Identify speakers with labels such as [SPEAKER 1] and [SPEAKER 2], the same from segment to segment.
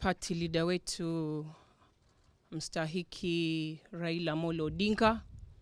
[SPEAKER 1] party leader wetu mstahiki Raila Amolo Odinga,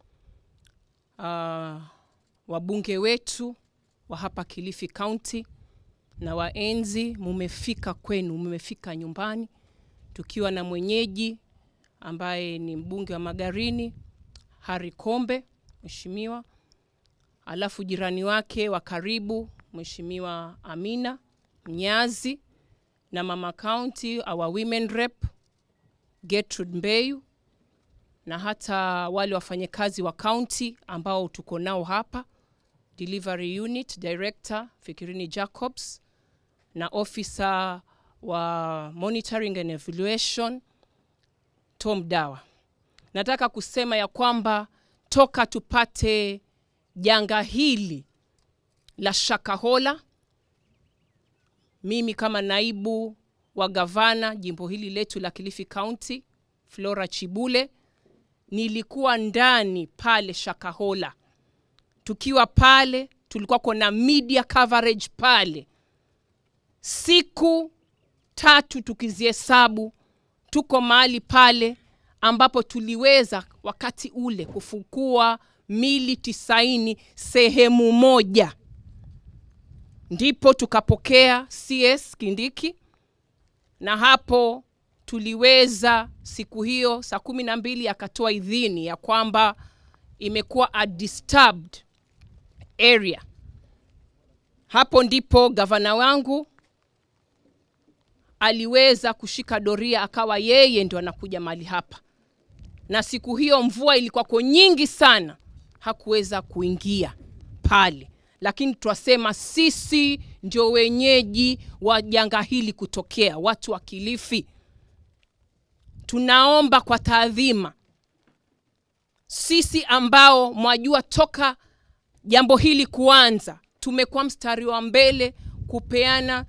[SPEAKER 1] wabunge wetu wa hapa Kilifi County na waenzi, mumefika kwenu, mumefika nyumbani, tukiwa na mwenyeji ambaye ni mbunge wa Magarini Harry Kombe, mheshimiwa, alafu jirani wake wa karibu mheshimiwa Amina Mnyazi, na mama county our women rep Gertrude Mbeyu, na hata wale wafanyakazi wa county ambao tuko nao hapa, delivery unit director Fikirini Jacobs na officer wa monitoring and evaluation Tom Dawa. Nataka kusema ya kwamba toka tupate janga hili la Shakahola, mimi kama naibu wa gavana jimbo hili letu la Kilifi County, Flora Chibule, nilikuwa ndani pale Shakahola. Tukiwa pale, tulikuwa kuna media coverage pale. Siku 3 tukizihesabu, tuko mahali pale ambapo tuliweza wakati ule kufukua mili 90 sehemu moja. Ndipo tukapokea CS Kindiki, na hapo tuliweza siku hiyo saa 12 akatoa idhini ya kwamba imekuwa a disturbed area. Hapo ndipo gavana wangu aliweza kushika doria, akawa yeye ndio anakuja mali hapa. Na siku hiyo mvua ilikuwa kwa nyingi sana, hakuweza kuingia pale. Lakini tuwasema sisi ndio wenyeji wa janga hili kutokea, watu wa Kilifi. Tunaomba kwa taadhima, sisi ambao mwajua toka jambo hili kuanza, tumekuwa mstari wa mbele kupeana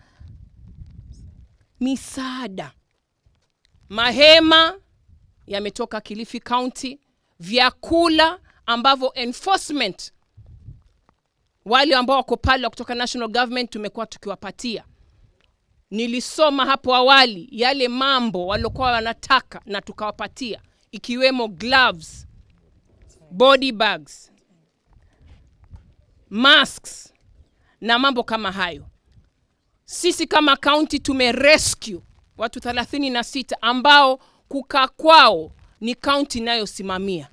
[SPEAKER 1] misaada. Mahema yametoka Kilifi County, vyakula ambavyo enforcement wale ambao wako pale kutoka national government tumekuwa tukiwapatia. Nilisoma hapo awali yale mambo waliokuwa wanataka na tukawapatia, ikiwemo gloves, body bags, masks na mambo kama hayo. Sisi kama county tumerescue watu 36 ambao kukaa kwao ni county nayo simamia.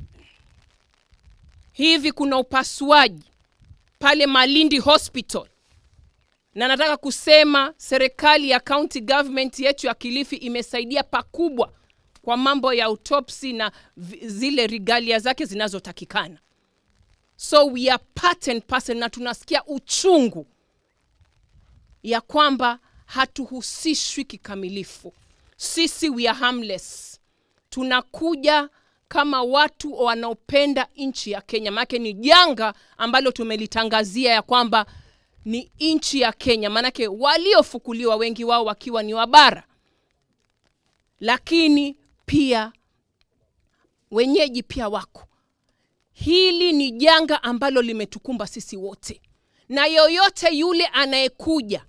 [SPEAKER 1] Hivi kuna upasuaji pale Malindi Hospital. Na nataka kusema serikali ya county government yetu ya Kilifi imesaidia pakubwa kwa mambo ya autopsy na zile regalia zake zinazotakikana. So we are part and parcel, na tunasikia uchungu ya kwamba hatuhusishwi kikamilifu. Sisi we are harmless. Tunakuja kama watu wanaopenda nchi ya Kenya. Maana ni janga ambalo tumelitangazia ya kwamba ni nchi ya Kenya. Maana waliofukuliwa wengi wao wakiwa ni wabara. Lakini pia wenyeji pia wako. Hili ni janga ambalo limetukumba sisi wote. Na yoyote yule anayekuja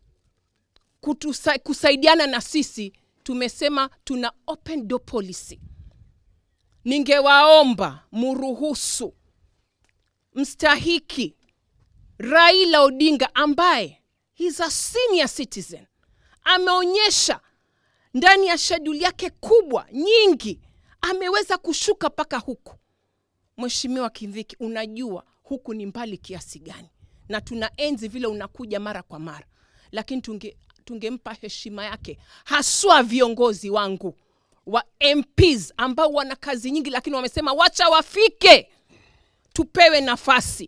[SPEAKER 1] kusaidiana na sisi, tumesema tuna open door policy. Ningewaomba muruhusu mstahiki Raila Odinga, ambaye he's a senior citizen, ameonyesha ndani ya schedule yake kubwa nyingi, ameweza kushuka paka huku. Mheshimiwa Kindiki, unajua huku ni mbali kiasi gani, na tunaenzi vile unakuja mara kwa mara, lakini tungempa heshima yake, haswa viongozi wangu wa MPs ambao wana kazi nyingi, lakini wamesema wacha wafike tupewe nafasi.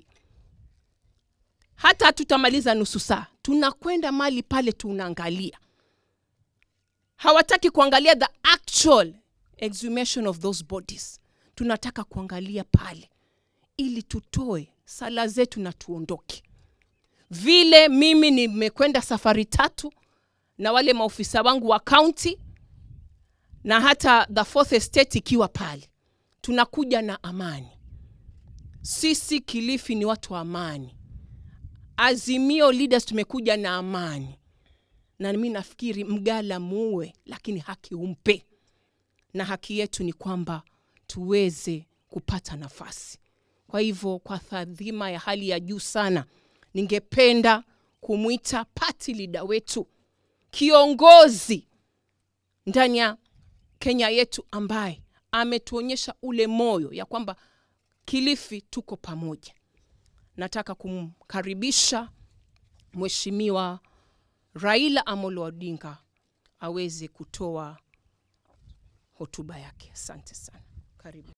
[SPEAKER 1] Hata tutamaliza nusu saa, tunakwenda mali pale tunaangalia. Hawataki kuangalia the actual exhumation of those bodies. Tunataka kuangalia pale ili tutoe sala zetu na tuondoke. Vile mimi nimekwenda safari 3 na wale maofisa wangu wa county na hata the 4th estate ikiwa pale, tunakuja na amani. Sisi Kilifi ni watu wa amani. Azimio leaders tumekuja na amani. Na mimi nafikiri mgala muue, lakini haki umpe. Na haki yetu ni kwamba tuweze kupata nafasi. Kwa hivyo kwa taadhima ya hali ya juu sana, ningependa kumuita party leader wetu, kiongozi ndani ya Kenya yetu, ambaye ametuonyesha ule moyo ya kwamba Kilifi tuko pamoja. Nataka kumkaribisha Mheshimiwa Raila Amolo Odinga aweze kutoa hotuba yake. Asante sana. Karibu.